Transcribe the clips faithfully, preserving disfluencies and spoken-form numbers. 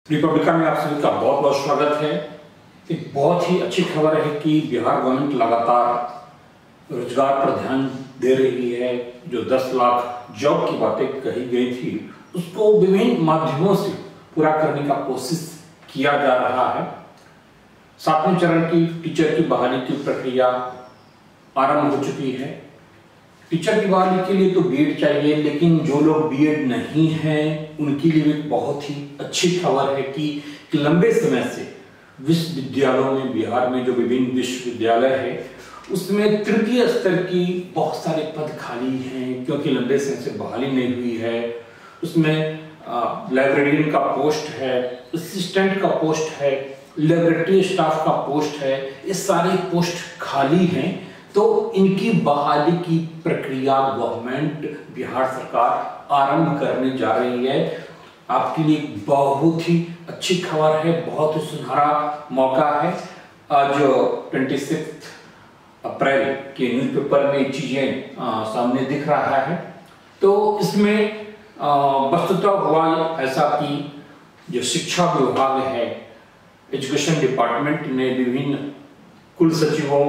Republica में आप सभी का बहुत बहुत स्वागत है। एक बहुत ही अच्छी खबर है कि बिहार गवर्नमेंट लगातार रोजगार पर ध्यान दे रही है। जो दस लाख जॉब की बातें कही गई थी उसको विभिन्न माध्यमों से पूरा करने का कोशिश किया जा रहा है। सातवें चरण की टीचर की बहाली की प्रक्रिया आरंभ हो चुकी है। टीचर की बहाली के लिए तो बीएड चाहिए, लेकिन जो लोग बीएड नहीं हैं उनके लिए भी बहुत ही अच्छी खबर है कि, कि लंबे समय से विश्वविद्यालयों में, बिहार में जो विभिन्न विश्वविद्यालय है उसमें तृतीय स्तर की बहुत सारे पद खाली हैं, क्योंकि लंबे समय से बहाली नहीं हुई है। उसमें लाइब्रेरियन का पोस्ट है, असिस्टेंट का पोस्ट है, लेबोरेटरी स्टाफ का पोस्ट है, ये सारे पोस्ट खाली हैं। तो इनकी बहाली की प्रक्रिया गवर्नमेंट बिहार सरकार आरंभ करने जा रही है। आपके लिए बहुत ही अच्छी खबर है, बहुत ही सुनहरा मौका है। आज छब्बीस अप्रैल के न्यूज़पेपर में चीजें सामने दिख रहा है। तो इसमें वस्तुतः हुआ ऐसा कि जो शिक्षा विभाग है, एजुकेशन डिपार्टमेंट ने विभिन्न कुल सचिवों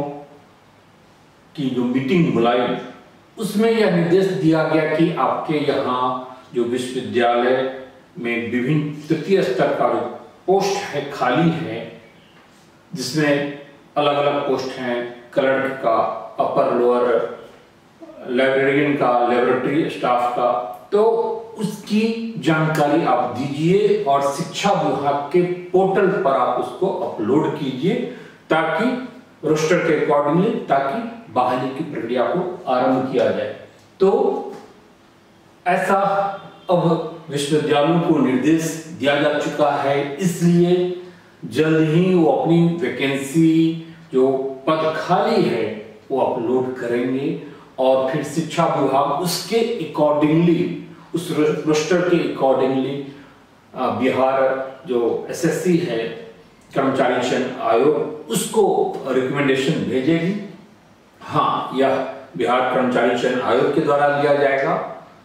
की जो मीटिंग बुलाई उसमें यह निर्देश दिया गया कि आपके यहाँ जो विश्वविद्यालय में विभिन्न तृतीय स्तर का जो पोस्ट है खाली है, जिसमें अलग अलग पोस्ट हैं, क्लर्क का, अपर लोअर, लाइब्रेरियन का, लेबोरेटरी स्टाफ का, तो उसकी जानकारी आप दीजिए और शिक्षा विभाग के पोर्टल पर आप उसको अपलोड कीजिए ताकि रोस्टर के अकॉर्डिंगली ताकि बहाली की प्रक्रिया को आरंभ किया जाए। तो ऐसा अब विश्वविद्यालयों को निर्देश दिया जा चुका है, इसलिए जल्द ही वो अपनी वैकेंसी जो पद खाली है वो अपलोड करेंगे और फिर शिक्षा विभाग उसके अकॉर्डिंगली, उस रोस्टर के अकॉर्डिंगली बिहार जो एसएससी है, कर्मचारी चयन आयोग, उसको रिकमेंडेशन भेजेगी। हाँ, यह बिहार कर्मचारी चयन आयोग के द्वारा लिया जाएगा।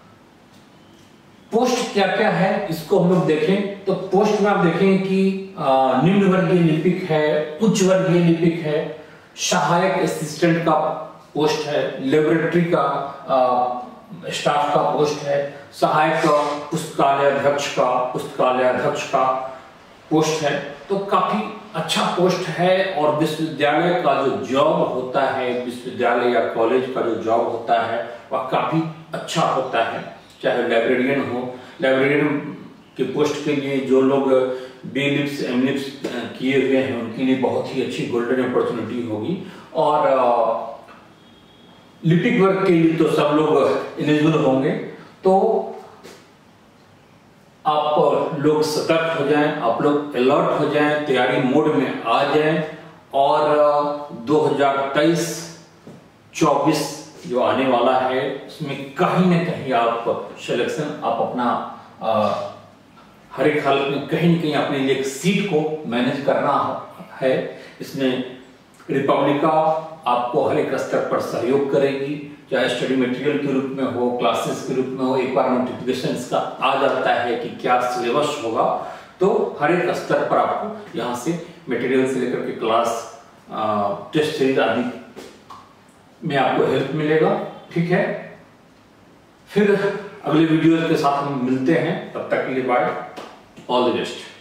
पोस्ट क्या क्या है इसको हम लोग देखें तो पोस्ट में आप देखें कि निम्न वर्गीय लिपिक है, उच्च वर्गीय लिपिक है, सहायक असिस्टेंट का पोस्ट है, लेबोरेटरी का आ, स्टाफ का पोस्ट है, सहायक पुस्तकालय अध्यक्ष का पुस्तकालय अध्यक्ष का पोस्ट है। तो काफी अच्छा पोस्ट है और विश्वविद्यालय का जो जॉब होता है, विश्वविद्यालय या कॉलेज का जो जॉब होता है वह काफी अच्छा होता है। चाहे लाइब्रेरियन हो, लाइब्रेरियन के पोस्ट के लिए जो लोग बी लिप्स एम लिप्स किए हुए हैं उनके लिए बहुत ही अच्छी गोल्डन अपॉर्चुनिटी होगी। और लिपिक वर्ग के लिए तो सब लोग एलिजिबल होंगे। तो आप लोग सतर्क हो जाएं, आप लोग अलर्ट हो जाएं, तैयारी मोड में आ जाएं और दो हज़ार तेईस चौबीस जो आने वाला है उसमें कहीं ना कहीं आप सिलेक्शन, आप अपना आ, हर एक हालत में कहीं ना कहीं अपने लिए एक सीट को मैनेज करना है। इसमें रिपब्लिका आपको हर एक स्तर पर सहयोग करेगी, चाहे स्टडी मटेरियल के रूप में हो, क्लासेस के रूप में हो। एक बार नोटिफिकेशन इसका आ जाता है कि क्या सिलेबस होगा तो हर एक स्तर पर आपको यहाँ से मटेरियल से लेकर के क्लास, टेस्ट सीरीज आदि में आपको हेल्प मिलेगा। ठीक है, फिर अगले वीडियो के साथ हम मिलते हैं, तब तक के लिए बाय, ऑल द बेस्ट।